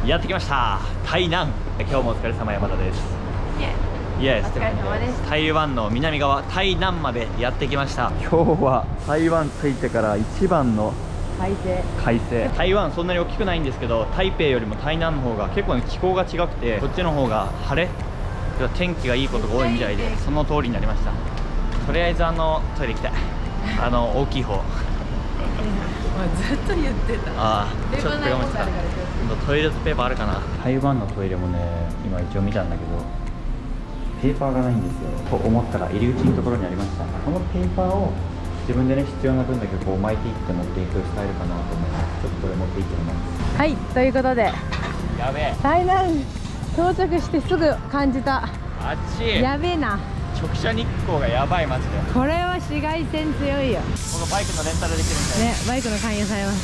やってきました、台南。今日もお疲れ様、山田です。イエス。お疲れ様です。台湾の南側、台南までやってきました。今日は台湾着いてから一番の快晴。台湾そんなに大きくないんですけど、台北よりも台南の方が結構、ね、気候が違くて、こっちの方が晴れ、天気がいいことが多いみたいで、その通りになりました。とりあえずトイレ行きたい。大きい方。 ずっと言ってた。 ああ、ちょっと我慢してた。トイレットペーパーあるかな。台湾のトイレもね、今一応見たんだけど、ペーパーがないんですよ。と思ったら入り口のところにありました。このペーパーを自分でね、必要な分だけこう巻いていって持っていくスタイルかなと思います。ちょっとこれ持っていってみます。 はい、ということで、 やべえ、 台南到着してすぐ感じた。 あっちやべえな。 直射日光がやばい、マジで。 これは紫外線強いよ。 このバイクのレンタルできるみたいなね、バイクの勧誘されました。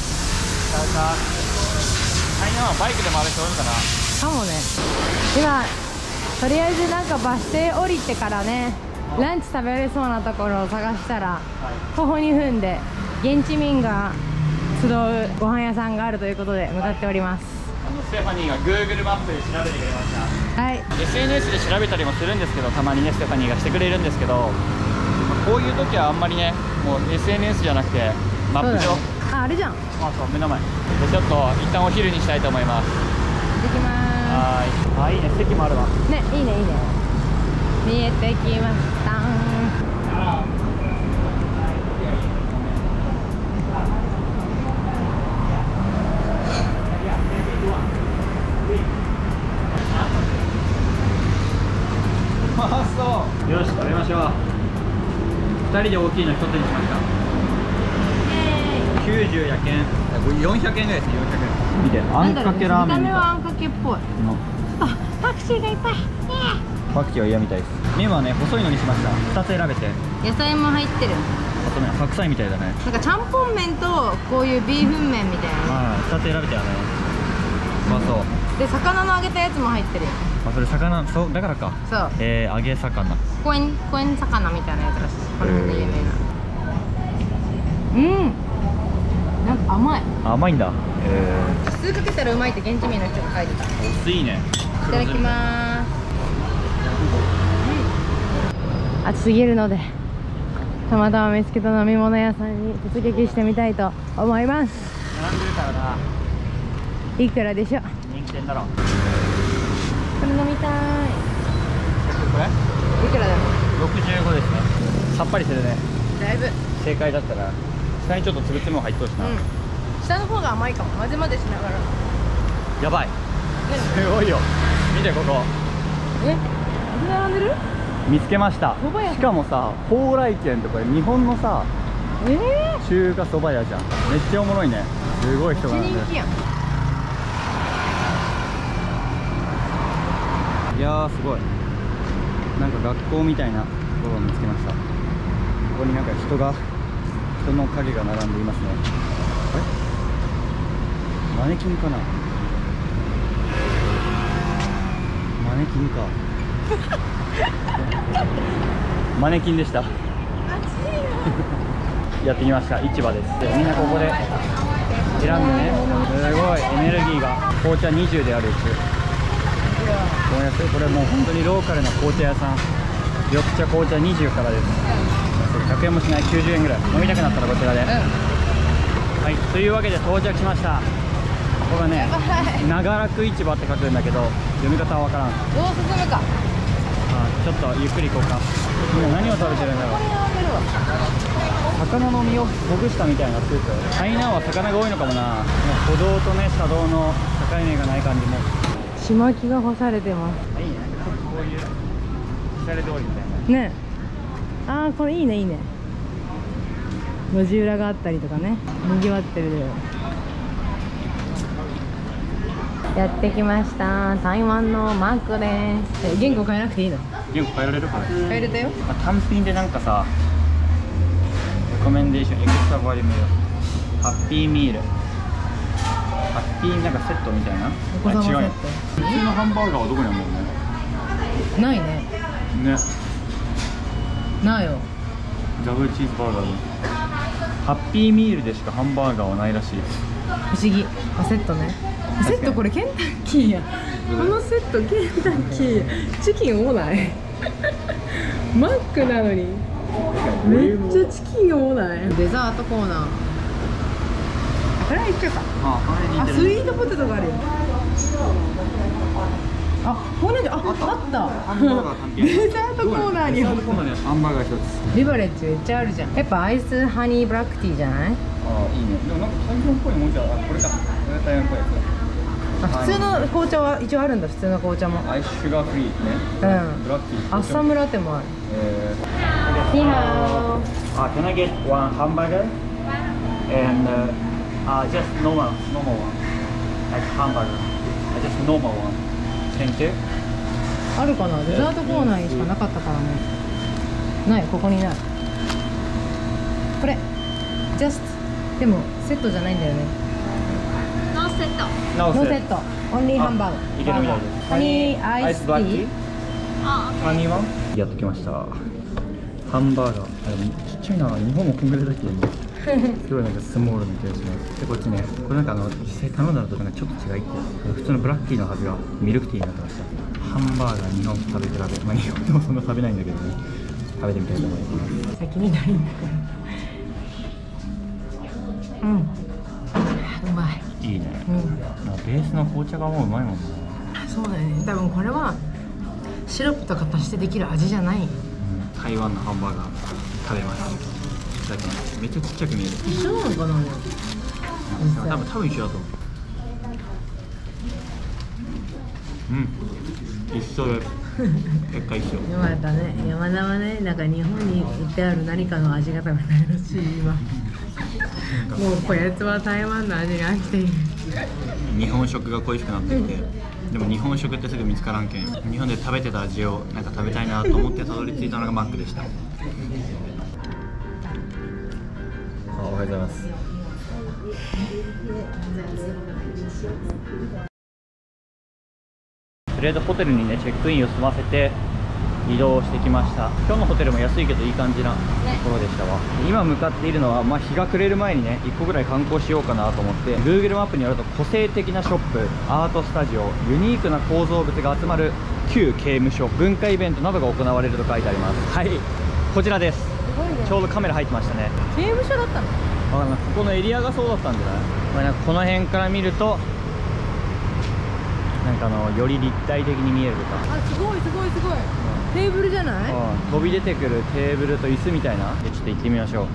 台南はバイクで回る人多いのかな。 かもね。今とりあえずなんかバス停降りてからね、ランチ食べれそうなところを探したら、徒歩2分で現地民が集うご飯屋さんがあるということで向かっております。 ステファニーが Google マップで調べてくれました。 はい、 SNS で調べたりもするんですけど、たまにねステファニーがしてくれるんですけど、こういう時はあんまりね、もう SNS じゃなくてマップ上、 あれじゃん。 あ、そう、目の前でちょっと一旦お昼にしたいと思います。 行ってきまはーい。あ、いいね、席もあるわ。 す。ね、いいねいいね。見えてきました。 うまそう。よし、食べましょう。2人で大きいの1つにしました。90やけん、400円ぐらいですね。400円。見て、あんかけラーメンみたい。 見た目はあんかけっぽい。あ、パクチーがいっぱい。 パクチーは嫌みたいです。麺はね、細いのにしました。2つ選べて。 野菜も入ってる。 あとね、白菜みたいだね。 なんかちゃんぽん麺とこういうビーフン麺みたいな。 はい、2つ選べたよね。うまそう。 で、魚の揚げたやつも入ってるよ。 あ、それ魚、そうだからか。 そう。 揚げ魚。 コエン魚みたいなやつらしい。これで有名な。うん。なんか甘い。 甘いんだ。 酢かけたらうまいって現地民の人が書いてた。 お酢いいね。 いただきまーす。暑すぎるので、たまたま見つけた飲み物屋さんに突撃してみたいと思います。 並んでるからな。 いくらでしょう。 人気店だろ。 これ飲みたい。 これいくらだろう。 65ですね。さっぱりするね。 だいぶ。 正解だったら下にちょっとつぶつぶも入っとるしな。 下の方が甘いかも。混ぜ混ぜしながら。 やばい、すごいよ。見てここ。 並んでる。 見つけました。しかもさ、蓬莱軒とか日本のさ、中華そば屋じゃん。めっちゃおもろいね。すごい人が並んでる。 人気やん。 いやー、すごい。なんか学校みたいなところを見つけました。ここになんか人の影が並んでいますね。あれ、マネキンかな。マネキンか。マネキンでした。やってきました。市場です。みんなここで選んでね。すごいエネルギーが。紅茶20であるうち。これもう本当にローカルな紅茶屋さん。緑茶紅茶20からです。100円もしない。90円ぐらい。飲みたくなったらこちらで。はい、というわけで到着しました。ここがね、長楽市場って書くんだけど、読み方はわからん。 どう進むか。 ちょっとゆっくり行こうか。今何を食べてるんだろう。魚の身をほぐしたみたいなスープ。台南は魚が多いのかもな。歩道とね、車道の境目がない感じも。 ちまきが干されてます。 いいね。こういうシャレ通りみたいな。 ね。ああ、これいいねいいね。路地裏があったりとかね。賑わってるで。やってきました。台湾のマックです。言語変えなくていいの？ 言語変えられるかな。 変えれたよ。 単品でなんかさ、レコメンデーションエクストラバリューメール、ハッピーミール、ハッピーなんかセットみたいな。 お子様セット。 違うよ。普通のハンバーガーはどこにあるんだろうね。 ないね。 ね。 ないよ。 ダブルチーズバーガーでハッピーミールでしかハンバーガーはないらしい。 不思議。セットね。 セットこれケンタッキーや。このセットケンタッキー。チキン多ない？マックなのにめっちゃチキン多ない？デザートコーナー。これは一緒か。あ、スイートポテトがあるよ。あ、これで、あった。デザートコーナーに。 ハンバーガー一つ。 リバレッジめっちゃあるじゃん。やっぱアイスハニーブラックティーじゃない？ ああ、いいね。でもなんか台湾っぽいもんじゃ、これか。これ台湾っぽいやつ。 普通の紅茶は一応あるんだ。普通の紅茶も。 アイスシュガーフリーね。 うん。 ブラッキー。 アッサムラテもある。ニーハオ。 Can I get one hamburger and just normal one, like hamburger, just normal one. Thank you. あるかな。デザートコーナーにしかなかったからね。ない、ここにない。これ just でもセットじゃないんだよね。 ノーセット。 ノーセット。オンリーハンバーグ。 いけるみたいです。 ハニーアイスティー。 あ、 ハニーワンやってきました。ハンバーガー。でもちっちゃいな。日本もこんぐらいだけどね。すごいなんかスモールな気がします。でこっちね、これなんか実際頼んだのとなんかちょっと違いって普通のブラッキーのはずがミルクティーになってました。ハンバーガー日本食べ比べ、まあ日本でもそんな食べないんだけどね、食べてみたいと思います。 先になるんだから。うん。うまい。 いいね。 うん。 ベースの紅茶がもううまいもんね。 そうだよね。多分これはシロップとか足してできる味じゃない。 台湾のハンバーガー食べます。めっちゃちっちゃく見える。 一緒なのかな。 多分一緒だと思う。一緒です。結果一緒。 よかったね。山田はね、なんか日本に売ってある何かの味が食べたいらしい今。もうこやつは台湾の味に飽きている。 日本食が恋しくなってきて、でも日本食ってすぐ見つからんけん、日本で食べてた味をなんか食べたいなと思ってたどり着いたのがマックでした。おはようございます。とりあえずホテルにねチェックインを済ませて移動してきました。今日のホテルも安いけどいい感じなところでしたわ。今向かっているのは、日が暮れる前にね1個ぐらい観光しようかなと思って、 Google マップによると個性的なショップ、アートスタジオ、ユニークな構造物が集まる旧刑務所、文化イベントなどが行われると書いてあります。はい、こちらです。ちょうどカメラ入ってましたね。 刑務所だったの？ ここのエリアがそうだったんじゃない？なんかこの辺から見るとなんかより立体的に見えるとか。 あ、すごいすごいすごい。テーブルじゃない？ 飛び出てくるテーブルと椅子みたいな。でちょっと行ってみましょ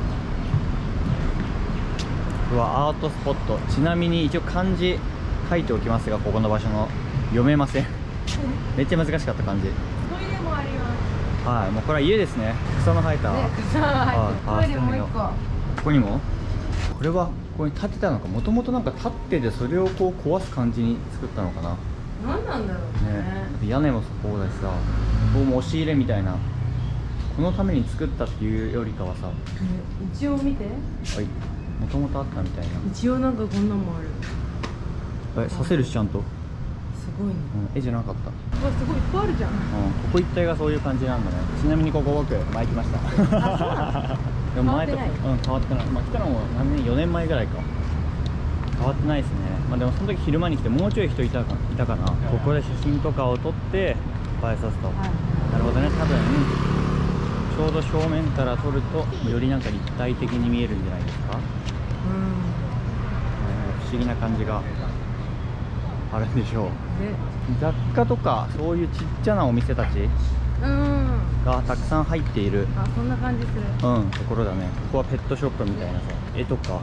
う。うわ、アートスポット。ちなみに一応漢字書いておきますが、ここの場所の読めません。めっちゃ難しかった漢字。 トイレもあります。 はい、もうこれは家ですね。草の生えた、 ね、草が入ってる。トイレもう一個。 ここにもこれはここに建てたのか、もともとなんか建ってでそれをこう壊す感じに作ったのかな。 何なんだろうね。 屋根もそうだしさ、ここも押し入れみたいな、このために作ったっていうよりかはさ、 一応見て。 はい、もともとあったみたいな。 一応なんかこんなんもある。 刺せるしちゃんと。 すごいね。 絵じゃなかった。 うわ、すごいいっぱいあるじゃん。 ここ一帯がそういう感じなんだね。ちなみにここ僕前来ました。でも前と変わってない。来たのも4年前ぐらいか。変わってないですね。でもその時昼間に来てもうちょい人いたかな。ここで写真とかを撮って映えさすと、なるほどね。多分ちょうど正面から撮るとよりなんか立体的に見えるんじゃないですか。不思議な感じがあるんでしょう。雑貨とかそういうちっちゃなお店たちがたくさん入っている、 そんな感じする。 ところだね。ここはペットショップみたいなさ、絵とか。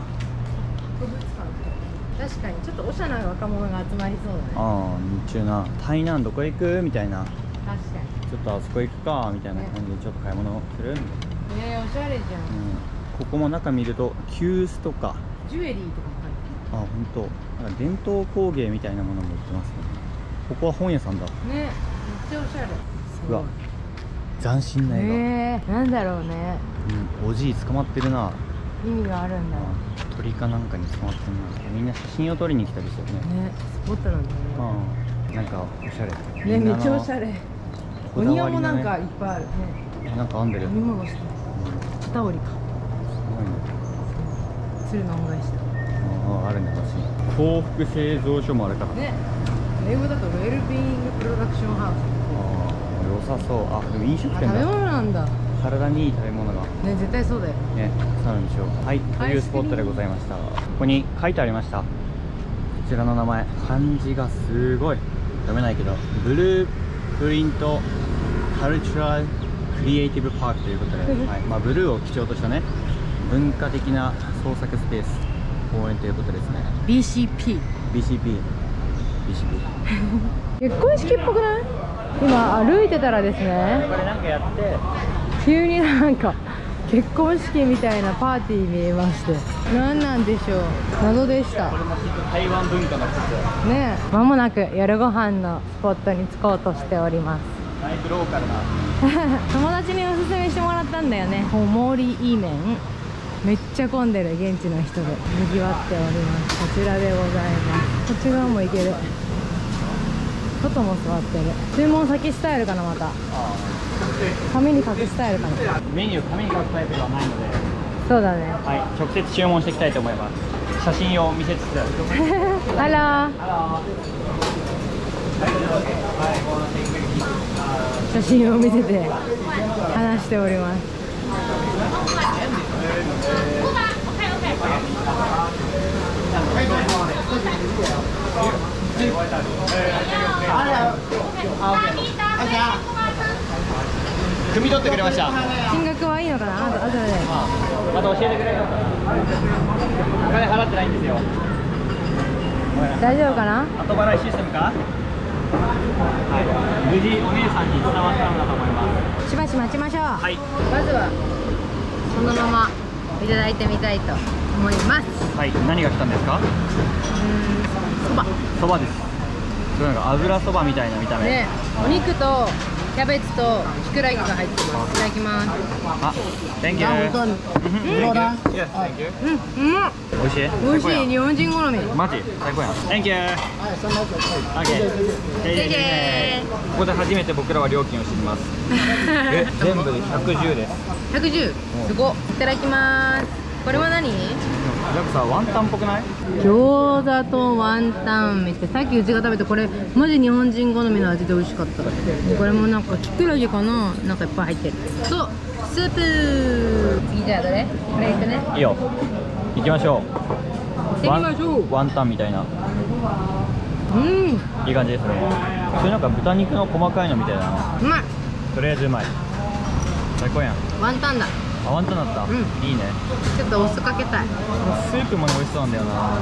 確かにちょっとおしゃな若者が集まりそうだね。 日中な、台南どこ行くみたいな、 確かにちょっとあそこ行くかみたいな感じでちょっと買い物するみたいな。 おしゃれじゃん。 ここも中見ると急須とかジュエリーとかも本当、なんか伝統工芸みたいなものも売ってますね。ここは本屋さんだね。 めっちゃおしゃれ。 うわ、斬新な絵が。 なんだろうね。 おじい捕まってるな。 意味があるんだ。 鳥かなんかに捕まってるな。みんな写真を撮りに来たりしてるね。 スポットなんだね。 なんかおしゃれね、めっちゃおしゃれ。お庭もなんかいっぱいあるね。 なんか編んでる。 編み物してる。片織りか。 すごいね。 鶴の恩返しだ。 あるね、私幸福製造所もあるからね。英語だとウェルビーイングプロダクションハウス。 良さそう。あ、でも飲食店だ。 食べ物なんだ体にいい食べ物がね。絶対そうだよね、あるんでしょう。はい、というスポットでございました。ここに書いてありました。こちらの名前、漢字がすごい読めないけど、ブループリントカルチュラルクリエイティブパークということで、はい、まあ、ブルーを基調としたね、文化的な創作スペース公園ということですね。 BCP。 結婚式っぽくない？今歩いてたらですね、 これなんかやって急になんか結婚式みたいなパーティー見えまして、何なんでしょう、謎でした。 これも台湾文化の一つねえ、間もなく夜ご飯のスポットに着こうとしております。 だいぶローカルな友達におすすめしてもらったんだよね。小森い麺、めっちゃ混んでる、現地の人で賑わっております。こちらでございます。こっち側も行ける。外も座ってる。注文先スタイルかな。また紙に書くスタイルかな。 メニュー紙に書くタイプではないので、 そうだね。 はい、直接注文していきたいと思います。写真を見せつつハロー。写真を見せて話しております。 汲み取ってくれました。 金額はいいのかな。あとでまた教えてくれよ。お金払ってないんですよ。 大丈夫かな。 後払いシステムか。はい、無事お姉さんに伝わったのだと思います。 しばし待ちましょう。 はい、 まずはそのままいただいてみたいと思います。 はい、何が来たんですか。 そば。 そばです。そういうのが油そばみたいな見た目。 ね、お肉とキャベツとキクラゲが入ってます。いただきます。 あ、Thank you。 うまっ。 美味しい。 美味しい。日本人好み。 マジ最高やん。Thank you。ここで初めて僕らは料金を知ります。全部で110です。 110。すごっ。いただきます。これは何？ なんかさ、ワンタンっぽくない？ 餃子とワンタンめっちゃ、さっきうちが食べたこれマジ日本人好みの味で美味しかった。これもなんかキクラゲかな、なんかいっぱい入ってる。そう、スープ。次じゃあどれ？これいくね。 いいよ、行きましょう。 行きましょう。 ワンタンみたいな。 うん、 いい感じですね。それなんか豚肉の細かいのみたいだな。 うまい。 とりあえずうまい。最高やん。 ワンタンだ。 あ、ワンタンだった。いいね。 ちょっとお酢かけたい。 スープもね、美味しそうなんだよな。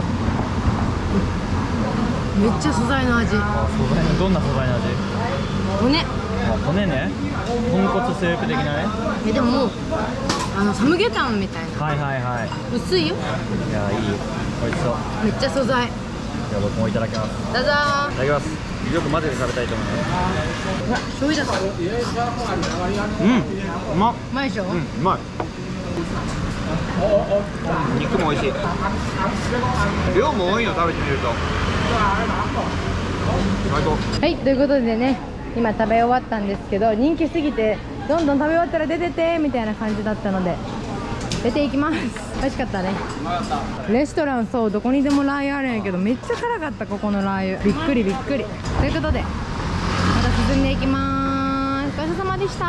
めっちゃ素材の味。 あ、素材の、どんな素材の味？ 骨。 あ、骨ね。豚骨スープ的なね。 でももうサムゲタンみたいな。 はいはいはい。 薄いよ。 いや、いい。美味しそう。 めっちゃ素材。 じゃあ僕もいただきます。 どうぞー。 いただきます。よく混ぜて食べたいと思います。 うわ、醤油だった。 うん、うまっ。 うまいでしょ。 うん、うまい。肉も美味しい。量も多いの食べてみると最高。 はい、ということでね、今食べ終わったんですけど、人気すぎてどんどん食べ終わったら出ててみたいな感じだったので出ていきます。美味しかったね。レストラン、そう、どこにでもラー油あるんやけどめっちゃ辛かった。ここのラー油びっくりびっくり。ということでまた進んでいきます。ごちそうさまでした。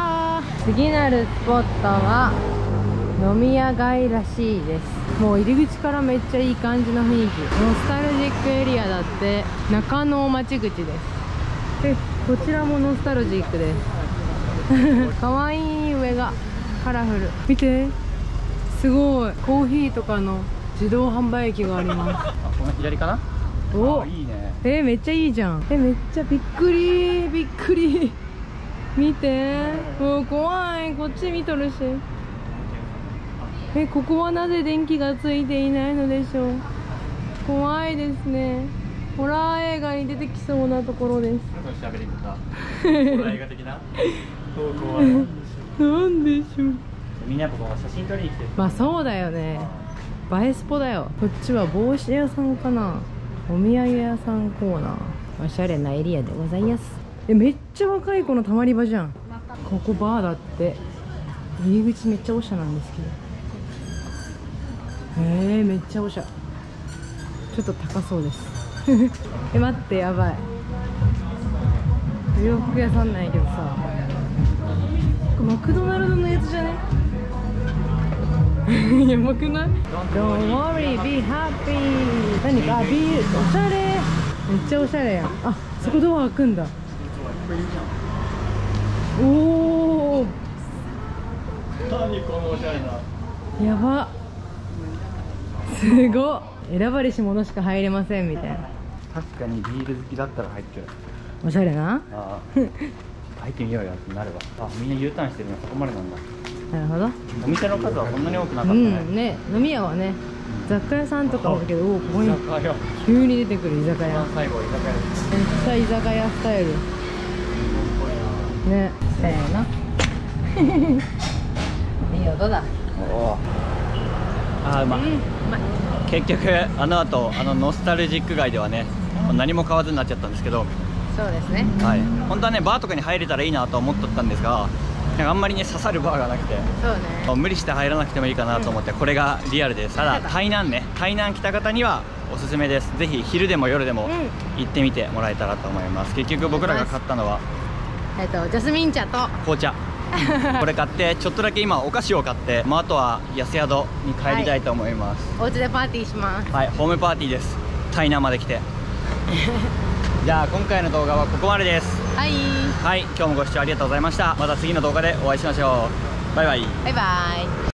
次なるスポットは飲み屋街らしいです。もう入り口からめっちゃいい感じの雰囲気。ノスタルジックエリアだって。中野町口です。でこちらもノスタルジックですかわいい。上がカラフル。見て、すごい。コーヒーとかの自動販売機があります。 あ、この左かな。 お、 いいね。 めっちゃいいじゃん。めっちゃびっくりびっくり見て、もう怖い。こっち見とるし。ここはなぜ電気がついていないのでしょう。怖いですね。ホラー映画に出てきそうなところです。 ホラー映画的な。 なんでしょう。 みんなやっぱこう写真撮りに来てる。 まあそうだよね。映えスポだよ。こっちは帽子屋さんかな。お土産屋さんコーナー。おしゃれなエリアでございます。めっちゃ若い子のたまり場じゃん。ここバーだって。入り口めっちゃおしゃなんですけど。めっちゃおしゃ。 ちょっと高そうですえ、待って、やばい。洋服屋さんなんやけどさ、これマクドナルドのやつじゃねやばくない？ Don't worry, be happy。 何かビール、おしゃれ、めっちゃおしゃれやん。あ、そこドア開くんだ。おお、 何このおしゃれな。 やば、すごっ。選ばれし者しか入れませんみたいな。 確かにビール好きだったら入ってる。 おしゃれな。 ああ入ってみようよってなるわ。あ、みんな U ターンしてるのそこまでなんだ。 なるほど。 お店の数はそんなに多くなかったうね。 んね、飲み屋はね、雑貨屋さんとかあるけど、おお、ここに居酒屋。 急に出てくる居酒屋。 最後居酒屋です。 めっちゃ居酒屋スタイルね。せーのいい音だ。 おお。ああ、うまい。 うまい。 結局あの後ノスタルジック街ではね、何も買わずになっちゃったんですけど、 そうですね。 はい、本当はねバーとかに入れたらいいなと思っとったんですが、なんかあんまりね刺さるバーがなくて、 そうね。 無理して入らなくてもいいかなと思って、これがリアルです。ただ台南ね、台南来た方にはおすすめです。ぜひ昼でも夜でも行ってみてもらえたらと思います。結局僕らが買ったのはジャスミン茶と紅茶これ買って、ちょっとだけ今お菓子を買って、あとは安宿に帰りたいと思います。 お家でパーティーします。 はい、ホームパーティーです。台南まで来てじゃあ今回の動画はここまでです。 はい、 はい、今日もご視聴ありがとうございました。また次の動画でお会いしましょう。バイバイ。 バイバイ。